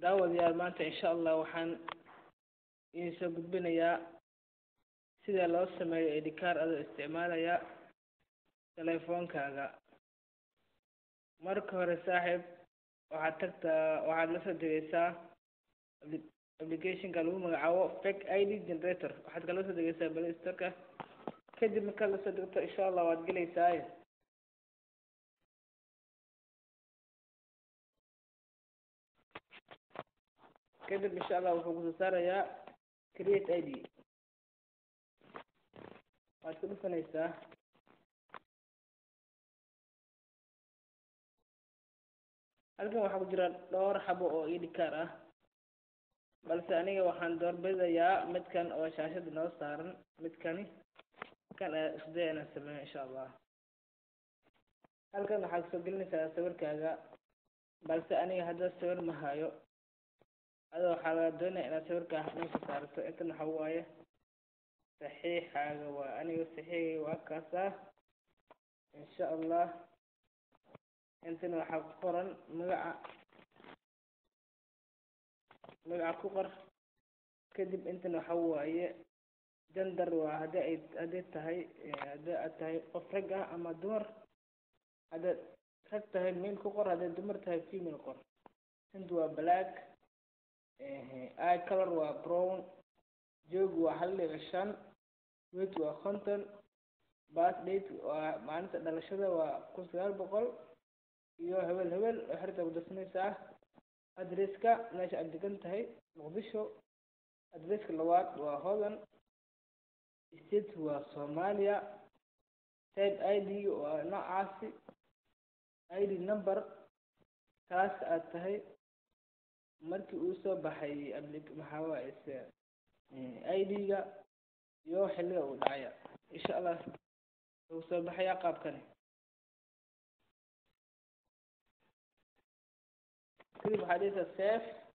daawadayaal maanta insha allah waxaan idin soo gudbinayaa sida loo sameeyo ID card adoo isticmaalaya telefoonkaaga. Marka hore saaxiib waxaad la soo degaysaa applicationka lagu magacaabo fake ID generator. waxaad kala soo degaysaa Play Store-ka. kadib markaad la soo degto insha allah waad gelaysaa kadib insha allah wuxuu kusoo saarayaa create ID. waad ku dhufanaysaa halkan waxaa ku jira dhowr xabo oo ID card ah, balse aniga waxaan doorbidayaa midkan oo shaashada noo saaran. midkani kan isdee inaan sameeyo insha allah. halkan waxaad soo gelinaysaa sawirkaaga, balse aniga hadda sawir ma hayo. adoo waxaa laga doonaya inaad sawirkaa dhanka saarto. intan waxa waaye saxiixaaga, waa aniga saxiixayga waa kaasa insha allah. intan waxaa ku qoran magaca ku qor. kadib intan waxa waaye gender, waa haddii aad tahay qof rag ah ama dumar. haddaad rag tahay male ku qor, haddaad dumar tahay female qor. inta waa black, eye color waa brown, joog waa 1.5, weight waa 50, birth date waa maalinta dhalashada waa 1900 iyo hebel xirta ku darsanaysaa. adresska meesha aad degan tahay Muqdisho. adresska labaad waa Hodan, state waa Soomaaliya. type ID waa noocaasi. ID number kaas aad tahay markii uu soo baxay maxaa waaye ID-ga iyo xilliga uu dhacaya. insha allah wuxuu soo baxayaa qaabkani. kadib waxaad dhigaysaa save.